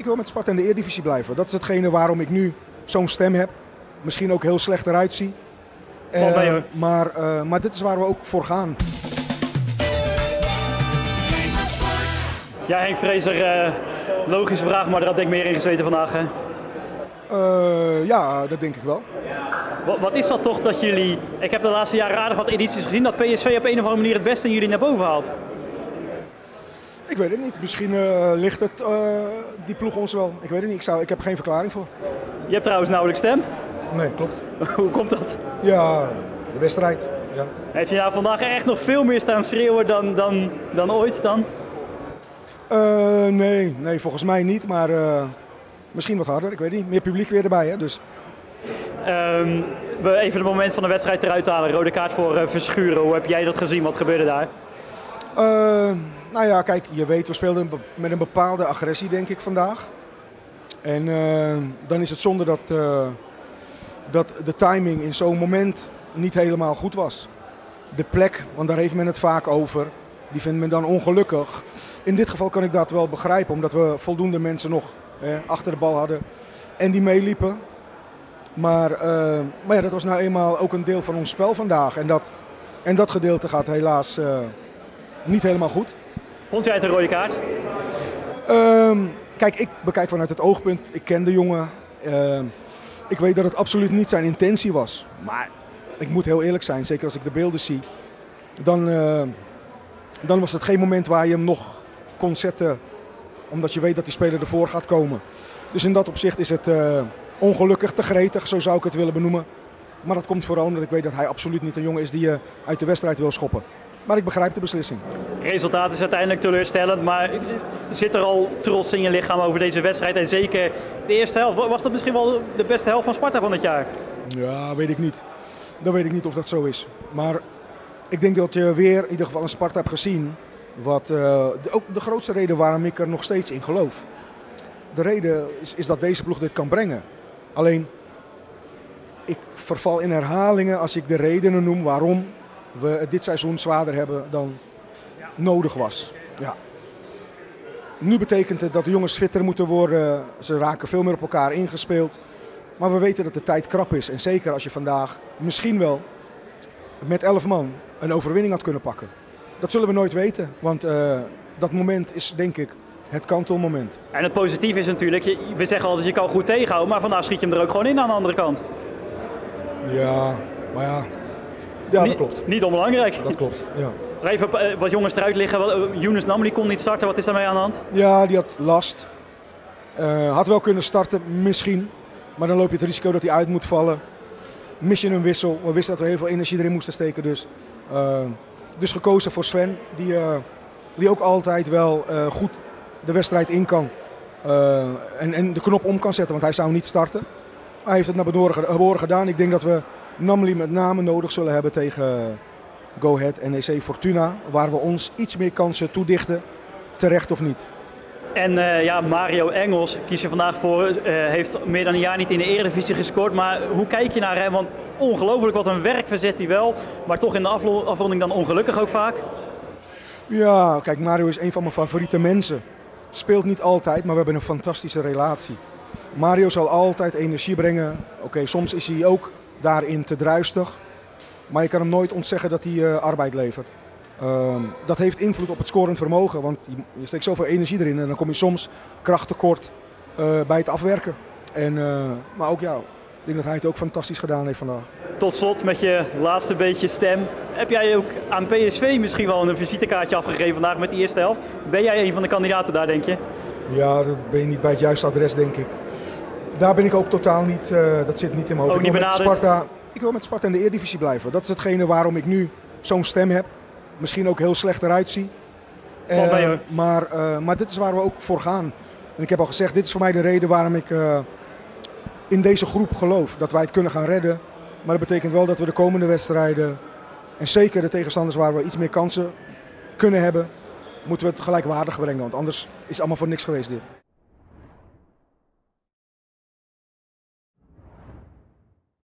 wil met Sparta in de Eredivisie blijven. Dat is hetgene waarom ik nu zo'n stem heb. Misschien ook heel slecht eruit zie. Maar dit is waar we ook voor gaan. Ja, Henk Vrezer, logische vraag, maar er had denk ik meer in gezeten vandaag, hè? Ja, dat denk ik wel. Wat is dat toch dat jullie... Ik heb de laatste jaren aardig wat edities gezien dat PSV op een of andere manier het beste in jullie naar boven haalt. Ik weet het niet. Misschien ligt het die ploeg ons wel. Ik weet het niet. Ik heb geen verklaring voor. Je hebt trouwens nauwelijks stem. Nee, klopt. Hoe komt dat? Ja, de wedstrijd. Ja. Heb je nou vandaag echt nog veel meer staan schreeuwen dan ooit dan? Nee, volgens mij niet. Maar misschien wat harder. Ik weet niet. Meer publiek weer erbij, hè? Dus. We even het moment van de wedstrijd eruit halen. Rode kaart voor Verschuren. Hoe heb jij dat gezien? Wat gebeurde daar? Nou ja, kijk, je weet, we speelden met een bepaalde agressie, denk ik, vandaag. En dan is het zonde dat de timing in zo'n moment niet helemaal goed was. De plek, want daar heeft men het vaak over, die vindt men dan ongelukkig. In dit geval kan ik dat wel begrijpen, omdat we voldoende mensen nog achter de bal hadden en die meeliepen. Maar ja, dat was nou eenmaal ook een deel van ons spel vandaag. En dat gedeelte gaat helaas niet helemaal goed. Vond jij het een rode kaart? Kijk, ik bekijk vanuit het oogpunt. Ik ken de jongen. Ik weet dat het absoluut niet zijn intentie was. Maar ik moet heel eerlijk zijn, zeker als ik de beelden zie. Dan was het geen moment waar je hem nog kon zetten. Omdat je weet dat die speler ervoor gaat komen. Dus in dat opzicht is het ongelukkig, te gretig, zo zou ik het willen benoemen. Maar dat komt vooral omdat ik weet dat hij absoluut niet een jongen is die je uit de wedstrijd wil schoppen. Maar ik begrijp de beslissing. Het resultaat is uiteindelijk teleurstellend, maar zit er al trots in je lichaam over deze wedstrijd? En zeker de eerste helft. Was dat misschien wel de beste helft van Sparta van dit jaar? Ja, weet ik niet. Dan weet ik niet of dat zo is. Maar ik denk dat je weer in ieder geval een Sparta hebt gezien. Wat ook de grootste reden waarom ik er nog steeds in geloof. De reden is dat deze ploeg dit kan brengen. Alleen, ik verval in herhalingen als ik de redenen noem waarom we het dit seizoen zwaarder hebben dan nodig was. Ja. Nu betekent het dat de jongens fitter moeten worden. Ze raken veel meer op elkaar ingespeeld. Maar we weten dat de tijd krap is. En zeker als je vandaag misschien wel met 11 man een overwinning had kunnen pakken. Dat zullen we nooit weten. Want dat moment is denk ik het kantelmoment. En het positieve is natuurlijk, we zeggen altijd je kan goed tegenhouden. Maar vandaag schiet je hem er ook gewoon in aan de andere kant. Ja, maar ja. Ja, dat klopt. Niet onbelangrijk. Dat klopt, ja. Even wat jongens eruit liggen. Younes Namli kon niet starten. Wat is daarmee aan de hand? Ja, die had last. Had wel kunnen starten, misschien. Maar dan loop je het risico dat hij uit moet vallen. Mis je een wissel. We wisten dat we heel veel energie erin moesten steken. Dus gekozen voor Sven. Die ook altijd wel goed de wedstrijd in kan. En de knop om kan zetten. Want hij zou niet starten. Hij heeft het naar behoren gedaan. Ik denk dat we Namli met name nodig zullen hebben tegen Go Ahead, NEC, Fortuna. Waar we ons iets meer kansen toedichten. Terecht of niet. En ja, Mario Engels kies je vandaag voor. Heeft meer dan een jaar niet in de Eredivisie gescoord. Maar hoe kijk je naar hem? Want ongelooflijk wat een werk verzet hij wel. Maar toch in de afronding dan ongelukkig ook vaak. Ja, kijk, Mario is een van mijn favoriete mensen. Speelt niet altijd, maar we hebben een fantastische relatie. Mario zal altijd energie brengen. Oké, soms is hij ook daarin te druistig. Maar je kan hem nooit ontzeggen dat hij arbeid levert. Dat heeft invloed op het scorend vermogen. Want je steekt zoveel energie erin en dan kom je soms krachttekort bij het afwerken. Maar ook ja, ik denk dat hij het ook fantastisch gedaan heeft vandaag. Tot slot met je laatste beetje stem. Heb jij ook aan PSV misschien wel een visitekaartje afgegeven vandaag met de eerste helft? Ben jij een van de kandidaten daar, denk je? Ja, dat ben je niet bij het juiste adres, denk ik. Daar ben ik ook totaal niet, dat zit niet in mijn hoofd. Ik wil met Sparta in de Eredivisie blijven. Dat is hetgene waarom ik nu zo'n stem heb. Misschien ook heel slecht eruit zie. Maar dit is waar we ook voor gaan. En ik heb al gezegd, dit is voor mij de reden waarom ik in deze groep geloof. Dat wij het kunnen gaan redden. Maar dat betekent wel dat we de komende wedstrijden, en zeker de tegenstanders waar we iets meer kansen kunnen hebben, moeten we het gelijkwaardig brengen. Want anders is het allemaal voor niks geweest dit.